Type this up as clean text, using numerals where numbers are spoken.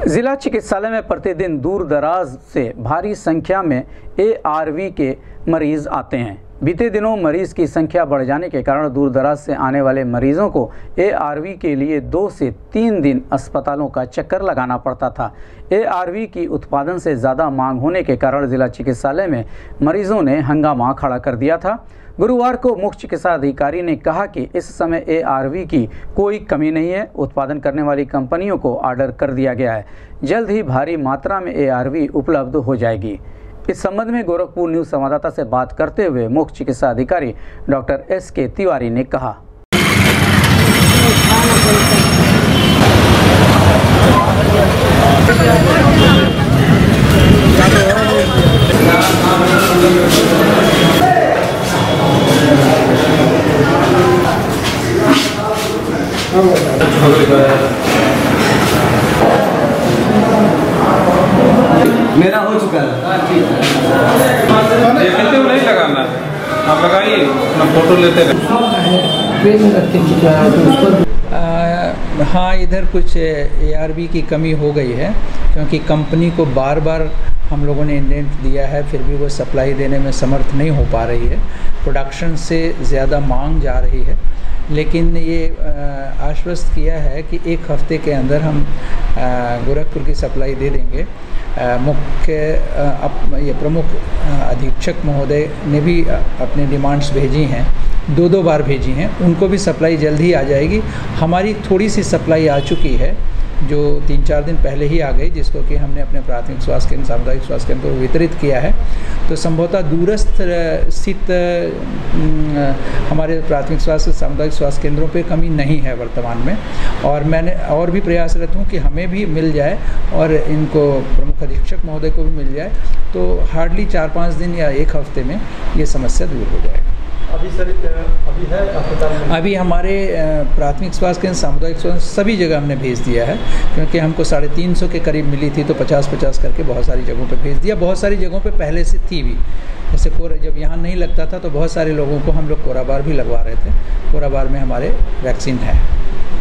जिला चिकित्सालय में प्रतिदिन दूर दराज से भारी संख्या में ARV के मरीज आते हैं। बीते दिनों मरीज की संख्या बढ़ जाने के कारण दूर दराज से आने वाले मरीजों को ARV के लिए 2 से 3 दिन अस्पतालों का चक्कर लगाना पड़ता था। ARV की उत्पादन से ज़्यादा मांग होने के कारण जिला चिकित्सालय में मरीजों ने हंगामा खड़ा कर दिया था। गुरुवार को मुख्य चिकित्सा अधिकारी ने कहा कि इस समय ARV की कोई कमी नहीं है। उत्पादन करने वाली कंपनियों को ऑर्डर कर दिया गया है। जल्द ही भारी मात्रा में ARV उपलब्ध हो जाएगी। इस संबंध में गोरखपुर न्यूज संवाददाता से बात करते हुए मुख्य चिकित्सा अधिकारी डॉक्टर SK तिवारी ने कहा। मेरा हो चुका है। देखते हुए नहीं लगाना, आप लगाइए, अपना फोटो लेते रहे। हाँ, इधर कुछ ARV की कमी हो गई है क्योंकि कंपनी को बार बार हम लोगों ने इंडेंट दिया है, फिर भी वो सप्लाई देने में समर्थ नहीं हो पा रही है। प्रोडक्शन से ज़्यादा मांग जा रही है, लेकिन ये आश्वस्त किया है कि 1 हफ्ते के अंदर हम गोरखपुर की सप्लाई दे देंगे। ये प्रमुख अधीक्षक महोदय ने भी अपने डिमांड्स भेजी हैं, 2 बार भेजी हैं, उनको भी सप्लाई जल्द ही आ जाएगी। हमारी थोड़ी सी सप्लाई आ चुकी है जो 3-4 दिन पहले ही आ गई, जिसको कि हमने अपने प्राथमिक स्वास्थ्य केंद्र, सामुदायिक स्वास्थ्य केंद्र को वितरित किया है। तो संभवतः दूरस्थ स्थित हमारे प्राथमिक स्वास्थ्य, सामुदायिक स्वास्थ्य केंद्रों पे कमी नहीं है वर्तमान में, और मैंने और भी प्रयासरत हूँ कि हमें भी मिल जाए और इनको प्रमुख अधीक्षक महोदय को भी मिल जाए, तो हार्डली 4-5 दिन या 1 हफ्ते में ये समस्या दूर हो जाएगी। अभी सर अभी है अस्पताल में? अभी हमारे प्राथमिक स्वास्थ्य केंद्र, सामुदायिक स्वास्थ्य सभी जगह हमने भेज दिया है, क्योंकि हमको 350 के करीब मिली थी, तो 50-50 करके बहुत सारी जगहों पे भेज दिया। बहुत सारी जगहों पे पहले से थी भी, जैसे जब यहाँ नहीं लगता था तो बहुत सारे लोगों को हम लोग कोराबार भी लगवा रहे थे। कोराबार में हमारे वैक्सीन है।